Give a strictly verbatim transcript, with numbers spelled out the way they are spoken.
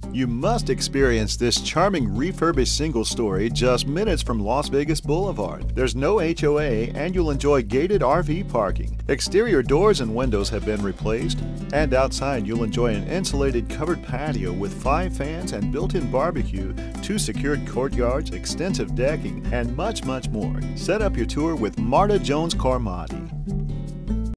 You must experience this charming refurbished single-story just minutes from Las Vegas Boulevard. There's no H O A and you'll enjoy gated R V parking. Exterior doors and windows have been replaced, and outside you'll enjoy an insulated covered patio with five fans and built-in barbecue, two secured courtyards, extensive decking, and much, much more. Set up your tour with Marta Jones Carmody.